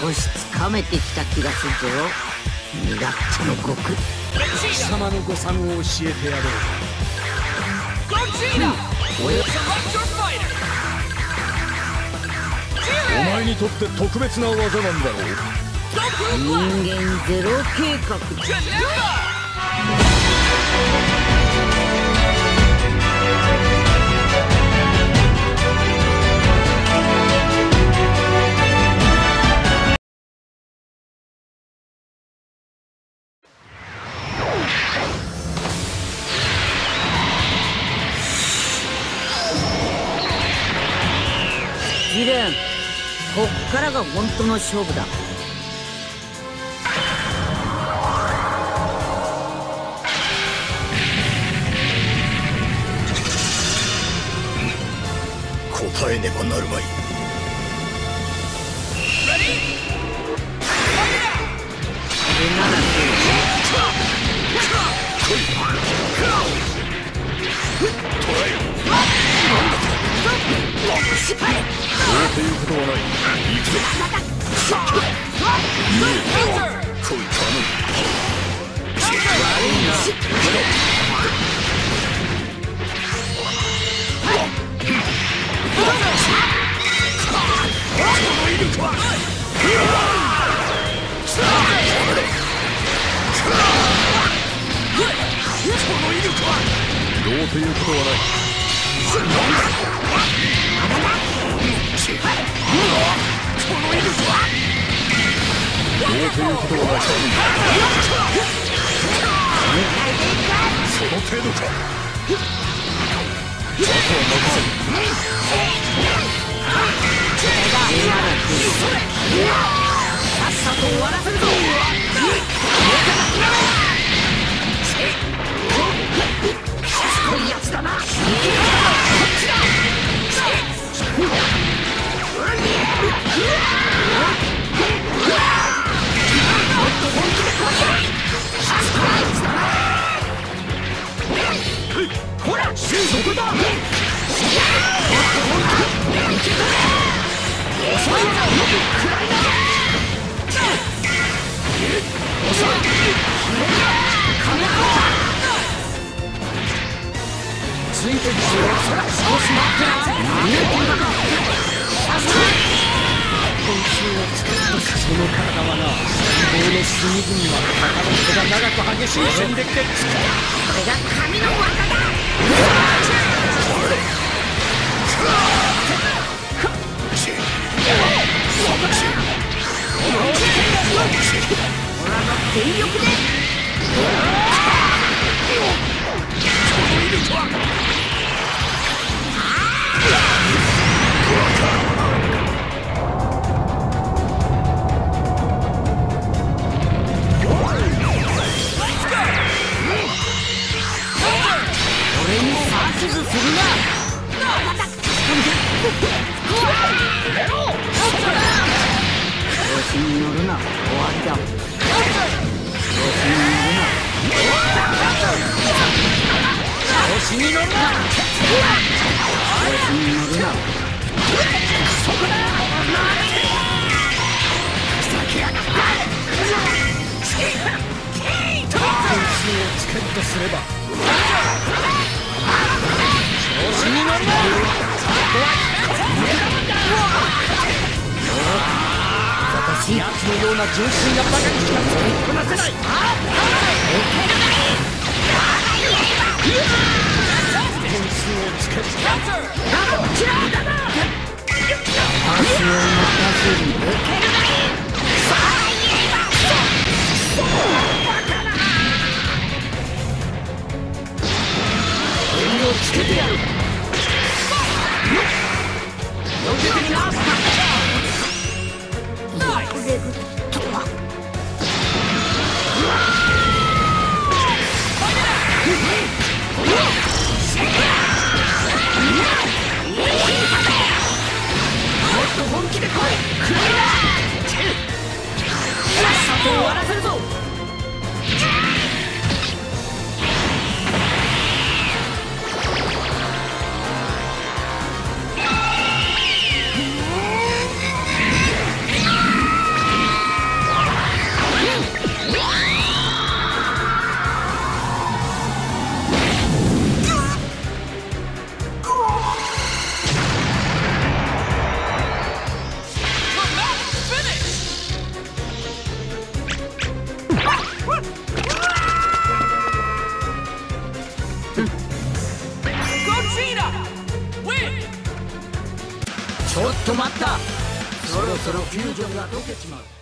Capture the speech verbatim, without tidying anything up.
少しつかめてきた気がするぞ。身勝手の極。 貴様の誤算を教えてやろう。お前にとって特別な技なんだろう。 人間ゼロ計画。ジレン、こっからが本当の勝負だ。 答えねばなるまい。そうということはない。行くぞ。来い、頼む。悪いな。どうということはない。この威力はどうということはない。その程度か。あとは任せる。さっさと終わらせるぞ。しつこいやつだな。こっちだ。ほら、そこだ。遅いぞ。くらいだ。遅い。ついてきてよ。そら少し待ってな。何やってんだか。今週を作ったその体はな、棒の隅々は鷹の毛が長く激しい戦でできてる。これが神の技だ。ほらの全力で。俺に指図するな。調子に乗るな。終わりだ。調子に乗るな。調子に乗るな。調子に乗るな。そこだ。ふざけやがった。本心をつけるとすれば。調子に乗るな。私やつのような純粋なバカにしか使いこなせない。本心をつける。足を任せる。襟をつけてやる。よけてみな。レグとは。もっと本気で来い。くらいだ。さっさと終わらせるぞ。 ちょっと待った。そろそろフュージョンが解けちまう。